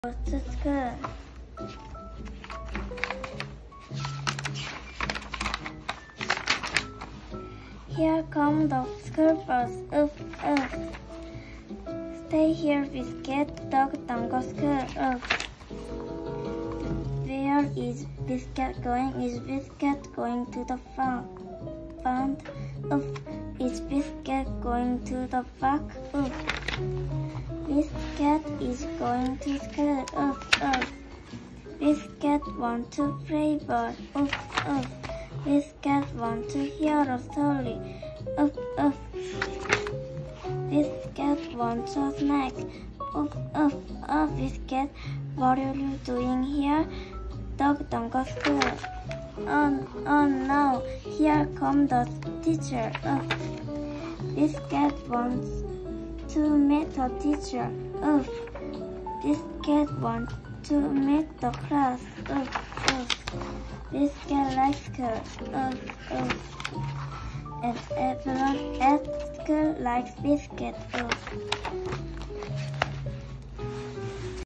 To school. Here come the school bus. Oof, oof. Stay here, Biscuit. Dog, don't go school. Oof. Where is Biscuit going? Is Biscuit going to the fund? Oof. Is Biscuit going to the park? Oof. Biscuit is going to school. Oof, oof. Biscuit want to play ball. Oof, oof. Biscuit want to hear a story. Oof, oof. Biscuit wants a snack. Oof, oof. Oh, Biscuit, what are you doing here? Dog, don't go school. Oh no, here comes the teacher. Oof. Biscuit wants to meet the teacher. Oof. Biscuit wants to meet the class. Oof, oof. Biscuit likes school. Oof, oof. And everyone at school likes Biscuit. Oof.